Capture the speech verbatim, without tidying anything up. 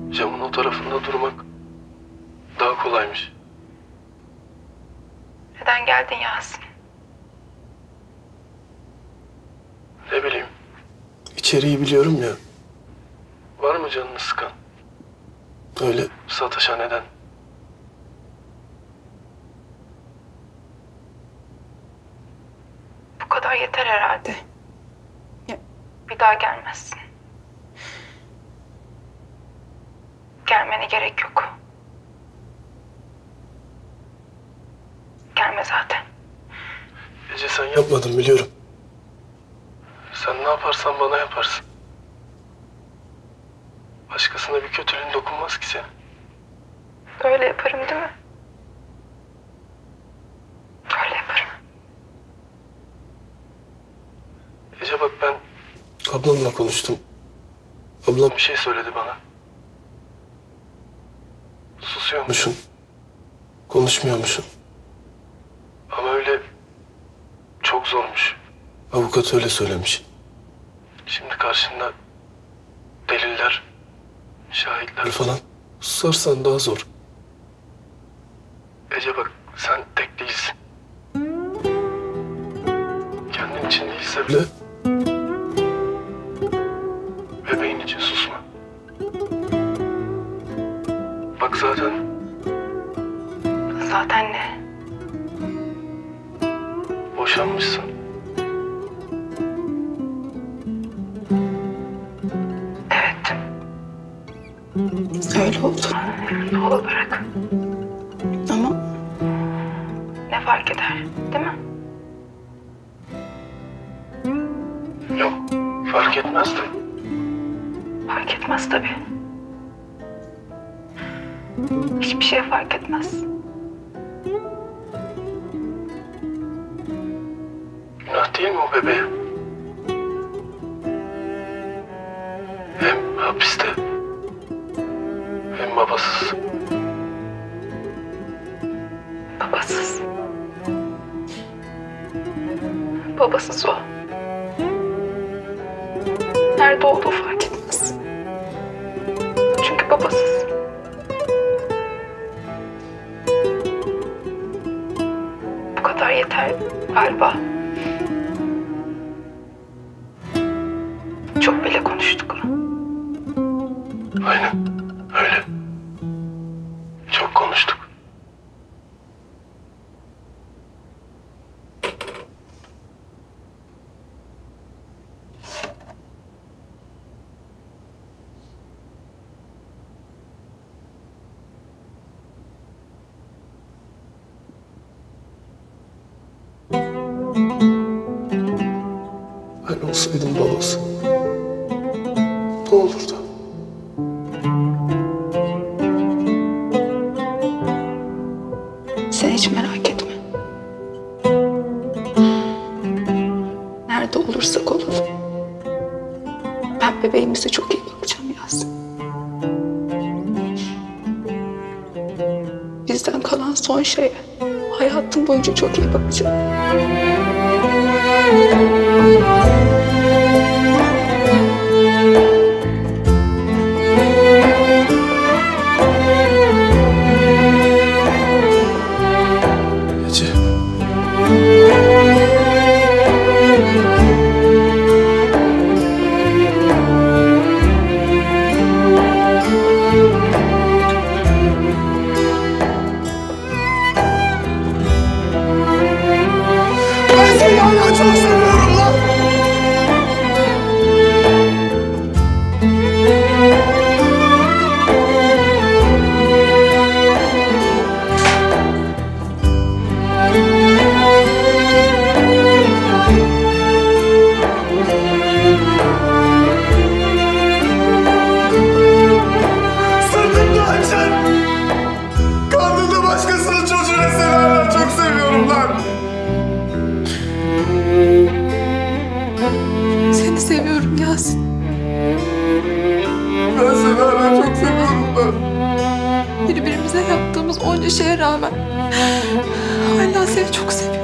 camın o tarafında durmak daha kolaymış. Neden geldin Yasin? Ne bileyim. İçeriği biliyorum ya. Var mı canını sıkan? Öyle satışa neden? Bu kadar yeter herhalde. Ya, bir daha gelmezsin. Gelmene gerek yok. Gelme zaten. Ece sen yapmadın biliyorum. Sen ne yaparsan bana yaparsın. Başkasına bir kötülüğün dokunmaz ki senin. Öyle yaparım değil mi? Öyle yaparım. Ece bak ben ablamla konuştum. Ablam bir şey söyledi bana. Susuyormuşsun. Konuşmuyormuşsun. Ama öyle çok zormuş. Avukat öyle söylemiş. Şimdi karşında deliller, şahitler falan. Susarsan daha zor. Ece bak sen tek değilsin. Kendin için değilse bile bebeğin için susma. Bak zaten Zaten ne? boşanmışsın. Evet. Öyle oldu. Doğru bırak. Ama ne fark eder, değil mi? Yok fark etmez de. Fark etmez tabii. Hiçbir şey fark etmez. Günah değil mi o bebeğe? Hem hapiste hem babasız. Babasız. Babasız o. Nerede olduğu fark etmez. Çünkü babasız. Bu kadar yeter galiba. Çok bile konuştuk. Aynen öyle. Çok konuştuk. Ben olsaydım babası ne olurdu? Sen hiç merak etme. Nerede olursak olalım. Ben bebeğimize çok iyi bakacağım Yasin. Bizden kalan son şeye hayatım boyunca çok iyi bakacağım. Ece. Ben seni hala çok seviyorum lan. Sırtımda açar. Karnında başkasının çocuğunu severler. Çok seviyorum lan. Seni seviyorum Yasin. Ben seni hala çok seviyorum lan. Birbirimize yaptığımız onca şeye rağmen hala seni çok seviyorum.